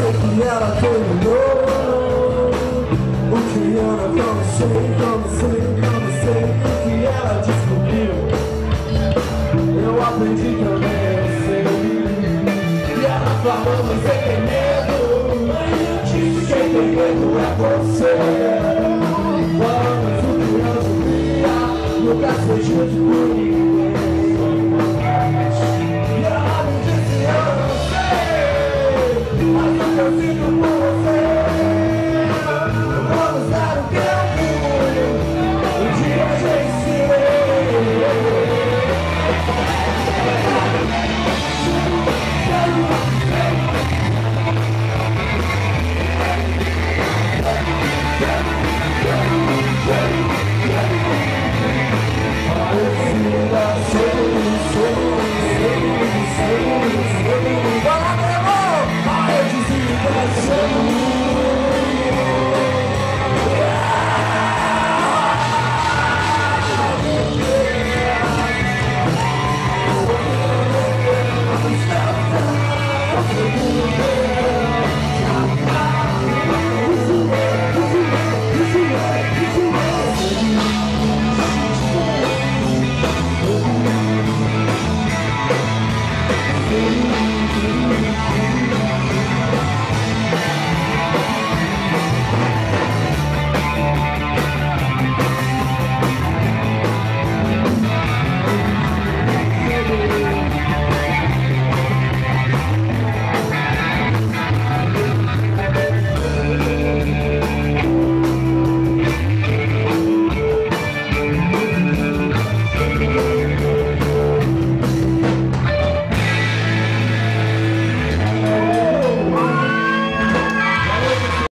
sei que ela terminou. O que eu não comecei que ela descobriu. Eu aprendi também, eu sei. E ela falou, você tem medo. Mas eu disse, quem tem medo é você. Vamos, o que eu sabia, nunca foi justo por ninguém. E ela me disse, eu não sei, mas o que eu sinto por você. Vamos dar o que eu fui. Um dia a gente se vê. Stop.